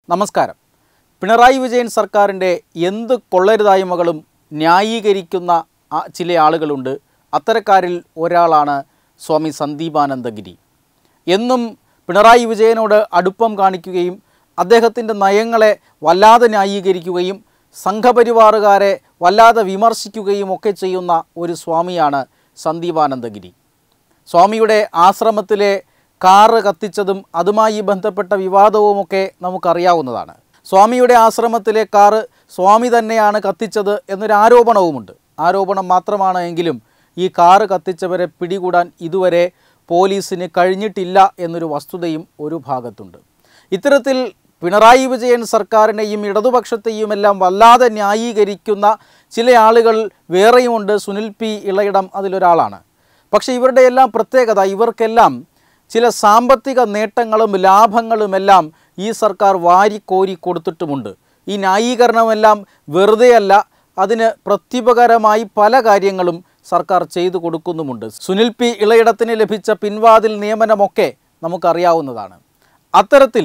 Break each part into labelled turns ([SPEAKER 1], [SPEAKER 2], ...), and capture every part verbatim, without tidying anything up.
[SPEAKER 1] നമസ്കാരം. പിണറായി വിജയൻ സർക്കാരിൻ്റെ എന്ത് കൊള്ളരുതായ്മകളും ന്യായീകരിക്കുന്ന ചില ആളുകളുണ്ട്. അത്തരക്കാരിൽ ഒരാളാണ് സ്വാമി സന്ദീപാനന്ദഗിരി. എന്നും പിണറായി വിജയനോട് അടുപ്പം കാണിക്കുകയും അദ്ദേഹത്തിൻ്റെ നയങ്ങളെ വല്ലാതെ ന്യായീകരിക്കുകയും സംഘപരിവാറുകാരെ വല്ലാതെ വിമർശിക്കുകയും ഒക്കെ ചെയ്യുന്ന ഒരു സ്വാമിയാണ് സന്ദീപാനന്ദഗിരി. സ്വാമിയുടെ ആശ്രമത്തിലെ കാറ് കത്തിച്ചതും അതുമായി ബന്ധപ്പെട്ട വിവാദവുമൊക്കെ നമുക്കറിയാവുന്നതാണ്. സ്വാമിയുടെ ആശ്രമത്തിലെ കാറ് സ്വാമി തന്നെയാണ് കത്തിച്ചത് എന്നൊരു ആരോപണവുമുണ്ട്. ആരോപണം മാത്രമാണ് എങ്കിലും ഈ കാറ് കത്തിച്ചവരെ പിടികൂടാൻ ഇതുവരെ പോലീസിന് കഴിഞ്ഞിട്ടില്ല എന്നൊരു വസ്തുതയും ഒരു ഭാഗത്തുണ്ട്. ഇത്തരത്തിൽ പിണറായി വിജയൻ സർക്കാരിനെയും ഇടതുപക്ഷത്തെയും എല്ലാം വല്ലാതെ ന്യായീകരിക്കുന്ന ചില ആളുകൾ വേറെയുമുണ്ട്. സുനിൽ പി ഇളയിടം അതിലൊരാളാണ്. പക്ഷേ ഇവരുടെ എല്ലാം പ്രത്യേകത, ഇവർക്കെല്ലാം ചില സാമ്പത്തിക നേട്ടങ്ങളും ലാഭങ്ങളുമെല്ലാം ഈ സർക്കാർ വാരിക്കോരി കൊടുത്തിട്ടുമുണ്ട്. ഈ ന്യായീകരണമെല്ലാം വെറുതെയല്ല, അതിന് പ്രത്യുപകരമായി പല കാര്യങ്ങളും സർക്കാർ ചെയ്തു കൊടുക്കുന്നുമുണ്ട്. സുനിൽ പി ഇളയിടത്തിന് ലഭിച്ച പിൻവാതിൽ നിയമനമൊക്കെ നമുക്കറിയാവുന്നതാണ്. അത്തരത്തിൽ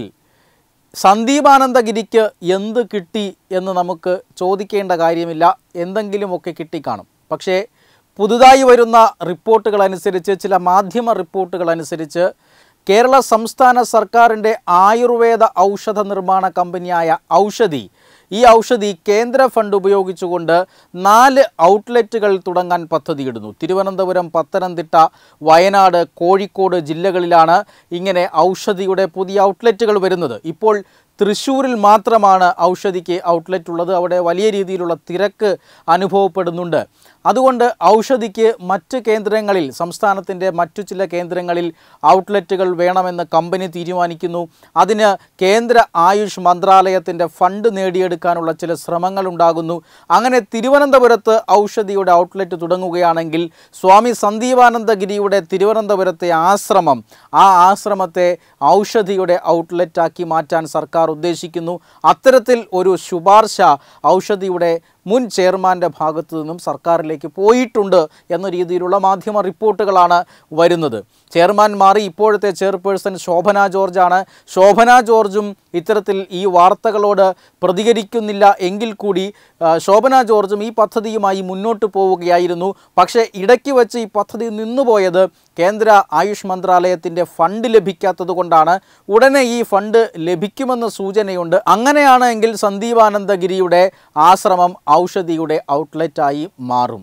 [SPEAKER 1] സന്ദീപാനന്ദഗിരിക്ക് എന്ത് കിട്ടി എന്ന് നമുക്ക് ചോദിക്കേണ്ട കാര്യമില്ല. എന്തെങ്കിലുമൊക്കെ കിട്ടിക്കാണും. പക്ഷേ പുതുതായി വരുന്ന റിപ്പോർട്ടുകൾ അനുസരിച്ച്, ചില മാധ്യമ റിപ്പോർട്ടുകൾ അനുസരിച്ച് കേരള സംസ്ഥാന സർക്കാരിൻ്റെ ആയുർവേദ ഔഷധ നിർമ്മാണ കമ്പനിയായ ഔഷധി, ഈ ഔഷധി കേന്ദ്ര ഫണ്ട് ഉപയോഗിച്ചുകൊണ്ട് നാല് ഔട്ട്ലെറ്റുകൾ തുടങ്ങാൻ പദ്ധതിയിടുന്നു. തിരുവനന്തപുരം, പത്തനംതിട്ട, വയനാട്, കോഴിക്കോട് ജില്ലകളിലാണ് ഇങ്ങനെ ഔഷധിയുടെ പുതിയ ഔട്ട്ലെറ്റുകൾ വരുന്നത്. ഇപ്പോൾ തൃശ്ശൂരിൽ മാത്രമാണ് ഔഷധിക്ക് ഔട്ട്ലെറ്റ് ഉള്ളത്. അവിടെ വലിയ രീതിയിലുള്ള തിരക്ക് അനുഭവപ്പെടുന്നുണ്ട്. അതുകൊണ്ട് ഔഷധിക്ക് മറ്റ് കേന്ദ്രങ്ങളിൽ, സംസ്ഥാനത്തിൻ്റെ മറ്റു ചില കേന്ദ്രങ്ങളിൽ ഔട്ട്ലെറ്റുകൾ വേണമെന്ന് കമ്പനി തീരുമാനിക്കുന്നു. അതിന് കേന്ദ്ര ആയുഷ് മന്ത്രാലയത്തിൻ്റെ ഫണ്ട് നേടിയെടുക്കാനുള്ള ചില ശ്രമങ്ങളുണ്ടാകുന്നു. അങ്ങനെ തിരുവനന്തപുരത്ത് ഔഷധിയുടെ ഔട്ട്ലെറ്റ് തുടങ്ങുകയാണെങ്കിൽ സ്വാമി സന്ദീപാനന്ദഗിരിയുടെ തിരുവനന്തപുരത്തെ ആശ്രമം, ആ ആശ്രമത്തെ ഔഷധിയുടെ ഔട്ട്ലെറ്റാക്കി മാറ്റാൻ സർക്കാർ ഉദ്ദേശിക്കുന്നു. അത്തരത്തിൽ ഒരു ശുപാർശ ഔഷധിയുടെ മുൻ ചെയർമാൻ്റെ ഭാഗത്തു നിന്നും സർക്കാരിലേക്ക് പോയിട്ടുണ്ട് എന്ന രീതിയിലുള്ള മാധ്യമ റിപ്പോർട്ടുകളാണ് വരുന്നത്. ചെയർമാൻ മാറി ഇപ്പോഴത്തെ ചെയർപേഴ്സൺ ശോഭന ജോർജാണ്. ശോഭന ജോർജും ഇത്തരത്തിൽ ഈ വാർത്തകളോട് പ്രതികരിക്കുന്നില്ല എങ്കിൽ കൂടി ശോഭന ജോർജും ഈ പദ്ധതിയുമായി മുന്നോട്ട് പോവുകയായിരുന്നു. പക്ഷേ ഇടയ്ക്ക് വെച്ച് ഈ പദ്ധതി നിന്നുപോയത് കേന്ദ്ര ആയുഷ് മന്ത്രാലയത്തിൻ്റെ ഫണ്ട് ലഭിക്കാത്തത് കൊണ്ടാണ്. ഉടനെ ഈ ഫണ്ട് ലഭിക്കുമെന്ന സൂചനയുണ്ട്. അങ്ങനെയാണ് എങ്കിൽ സന്ദീപാനന്ദഗിരിയുടെ ആശ്രമം ഔഷധിയുടെ ഔട്ട്ലെറ്റായി മാറും.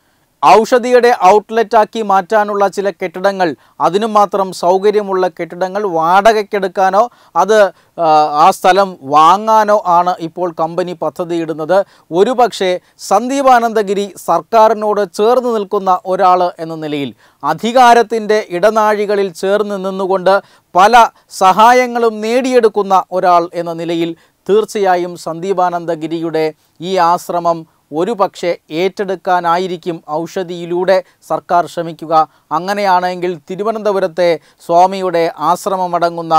[SPEAKER 1] ഔഷധിയുടെ ഔട്ട്ലെറ്റാക്കി മാറ്റാനുള്ള ചില കെട്ടിടങ്ങൾ, അതിനു മാത്രം സൗകര്യമുള്ള കെട്ടിടങ്ങൾ വാടകയ്ക്കെടുക്കാനോ അത് ആ സ്ഥലം വാങ്ങാനോ ആണ് ഇപ്പോൾ കമ്പനി പദ്ധതിയിടുന്നത്. ഒരുപക്ഷെ സന്ദീപാനന്ദഗിരി സർക്കാരിനോട് ചേർന്ന് നിൽക്കുന്ന ഒരാൾ എന്ന നിലയിൽ, അധികാരത്തിൻ്റെ ഇടനാഴികളിൽ ചേർന്ന് നിന്നുകൊണ്ട് പല സഹായങ്ങളും നേടിയെടുക്കുന്ന ഒരാൾ എന്ന നിലയിൽ തീർച്ചയായും സന്ദീപാനന്ദഗിരിയുടെ ഈ ആശ്രമം ഒരു പക്ഷേ ഏറ്റെടുക്കാനായിരിക്കും ഔഷധിയിലൂടെ സർക്കാർ ശ്രമിക്കുക. അങ്ങനെയാണെങ്കിൽ തിരുവനന്തപുരത്തെ സ്വാമിയുടെ ആശ്രമമടങ്ങുന്ന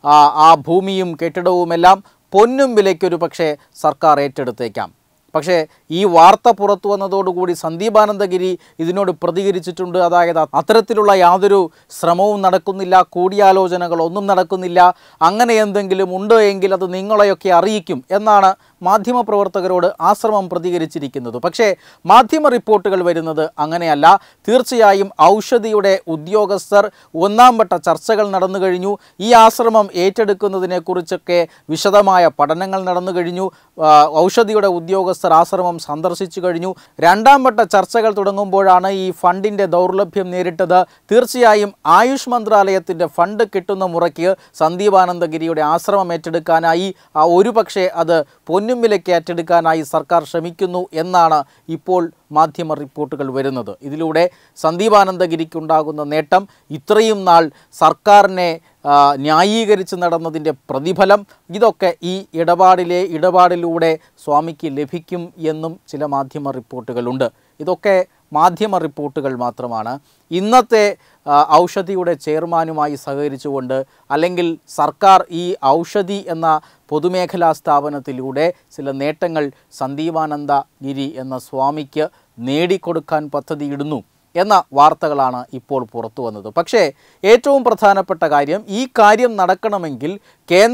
[SPEAKER 1] ആ ഭൂമിയും കെട്ടിടവുമെല്ലാം പൊന്നും വിലയ്ക്കൊരു പക്ഷേ സർക്കാർ ഏറ്റെടുത്തേക്കാം. പക്ഷേ ഈ വാർത്ത പുറത്തു വന്നതോടുകൂടി സന്ദീപാനന്ദഗിരി ഇതിനോട് പ്രതികരിച്ചിട്ടുണ്ട്. അതായത് അത്തരത്തിലുള്ള യാതൊരു ശ്രമവും നടക്കുന്നില്ല, കൂടിയാലോചനകളൊന്നും നടക്കുന്നില്ല, അങ്ങനെ എന്തെങ്കിലും ഉണ്ട് എങ്കിൽ അത് നിങ്ങളെയൊക്കെ അറിയിക്കും എന്നാണ് മാധ്യമപ്രവർത്തകരോട് ആശ്രമം പ്രതികരിച്ചിരിക്കുന്നത്. പക്ഷേ മാധ്യമ റിപ്പോർട്ടുകൾ വരുന്നത് അങ്ങനെയല്ല. തീർച്ചയായും ഔഷധിയുടെ ഉദ്യോഗസ്ഥർ ഒന്നാം വട്ട ചർച്ചകൾ നടന്നു കഴിഞ്ഞു. ഈ ആശ്രമം ഏറ്റെടുക്കുന്നതിനെക്കുറിച്ചൊക്കെ വിശദമായ പഠനങ്ങൾ നടന്നു കഴിഞ്ഞു. ഔഷധിയുടെ ഉദ്യോഗസ്ഥർ ആശ്രമം സന്ദർശിച്ചു കഴിഞ്ഞു. രണ്ടാം വട്ട ചർച്ചകൾ തുടങ്ങുമ്പോഴാണ് ഈ ഫണ്ടിൻ്റെ ദൗർലഭ്യം നേരിട്ടത്. തീർച്ചയായും ആയുഷ് മന്ത്രാലയത്തിൻ്റെ ഫണ്ട് കിട്ടുന്ന മുറയ്ക്ക് സന്ദീപാനന്ദഗിരിയുടെ ആശ്രമം ഏറ്റെടുക്കാനായി, ഒരു പക്ഷേ അത് പൊന്നും വിലയ്ക്ക് ഏറ്റെടുക്കാനായി സർക്കാർ ശ്രമിക്കുന്നു എന്നാണ് ഇപ്പോൾ മാധ്യമ റിപ്പോർട്ടുകൾ വരുന്നത്. ഇതിലൂടെ സന്ദീപാനന്ദഗിരിക്കുണ്ടാകുന്ന നേട്ടം, ഇത്രയും നാൾ സർക്കാരിനെ ന്യായീകരിച്ച് നടന്നതിൻ്റെ പ്രതിഫലം, ഇതൊക്കെ ഈ ഇടപാടിലെ ഇടപാടിലൂടെ സ്വാമിക്ക് ലഭിക്കും എന്നും ചില മാധ്യമ റിപ്പോർട്ടുകളുണ്ട്. ഇതൊക്കെ മാധ്യമ റിപ്പോർട്ടുകൾ മാത്രമാണ്. ഇന്നത്തെ ഔഷധിയുടെ ചെയർമാനുമായി സഹകരിച്ചുകൊണ്ട്, അല്ലെങ്കിൽ സർക്കാർ ഈ ഔഷധി എന്ന പൊതുമേഖലാ സ്ഥാപനത്തിലൂടെ ചില നേട്ടങ്ങൾ സന്ദീപാനന്ദഗിരി എന്ന സ്വാമിക്ക് നേടിക്കൊടുക്കാൻ പദ്ധതിയിടുന്നു എന്ന വാർത്തകളാണ് ഇപ്പോൾ പുറത്തു വന്നത്. പക്ഷേ ഏറ്റവും പ്രധാനപ്പെട്ട കാര്യം, ഈ കാര്യം നടക്കണമെങ്കിൽ കേന്ദ്ര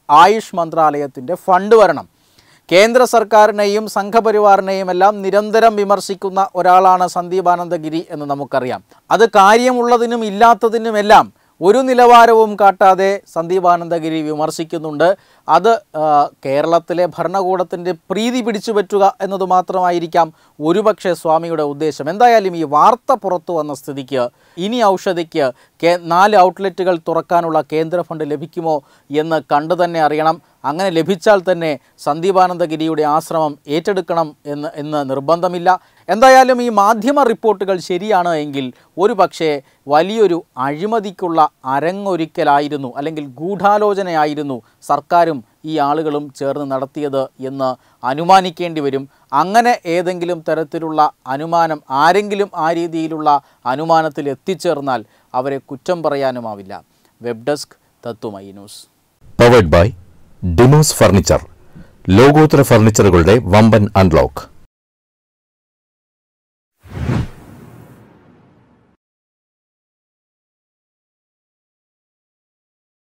[SPEAKER 1] ആയുഷ് മന്ത്രാലയത്തിൻ്റെ ഫണ്ട് വരണം. കേന്ദ്ര സർക്കാരിനെയും സംഘപരിവാറിനെയും എല്ലാം നിരന്തരം വിമർശിക്കുന്ന ഒരാളാണ് സന്ദീപാനന്ദഗിരി എന്ന് നമുക്കറിയാം. അത് കാര്യമുള്ളതിനും ഇല്ലാത്തതിനുമെല്ലാം ഒരു നിലവാരവും കാട്ടാതെ സന്ദീപാനന്ദഗിരി വിമർശിക്കുന്നുണ്ട്. അത് കേരളത്തിലെ ഭരണകൂടത്തിൻ്റെ പ്രീതി പിടിച്ചു പറ്റുക എന്നത് മാത്രമായിരിക്കാം ഒരുപക്ഷെ സ്വാമിയുടെ ഉദ്ദേശം. എന്തായാലും ഈ വാർത്ത പുറത്തു വന്ന സ്ഥിതിക്ക് ഇനി ഔഷധിക്ക് കേ നാല് ഔട്ട്ലെറ്റുകൾ തുറക്കാനുള്ള കേന്ദ്ര ഫണ്ട് ലഭിക്കുമോ എന്ന് കണ്ടു തന്നെ അറിയണം. അങ്ങനെ ലഭിച്ചാൽ തന്നെ സന്ദീപാനന്ദഗിരിയുടെ ആശ്രമം ഏറ്റെടുക്കണം എന്ന് എന്ന് നിർബന്ധമില്ല. എന്തായാലും ഈ മാധ്യമ റിപ്പോർട്ടുകൾ ശരിയാണ് എങ്കിൽ ഒരു പക്ഷേ വലിയൊരു അഴിമതിക്കുള്ള അരങ്ങൊരുക്കലായിരുന്നു അല്ലെങ്കിൽ ഗൂഢാലോചനയായിരുന്നു സർക്കാരും ഈ ആളുകളും ചേർന്ന് നടത്തിയത് എന്ന് അനുമാനിക്കേണ്ടി വരും. അങ്ങനെ ഏതെങ്കിലും തരത്തിലുള്ള അനുമാനം ആരെങ്കിലും ആ രീതിയിലുള്ള അനുമാനത്തിൽ എത്തിച്ചേർന്നാൽ അവരെ കുറ്റം പറയാനുമാവില്ല. Web desk Tatwamayi news.
[SPEAKER 2] Powered by Demos furniture. ലോകോത്തര ഫർണിച്ചറുകളുടെ വമ്പൻ അൺലോക്ക്.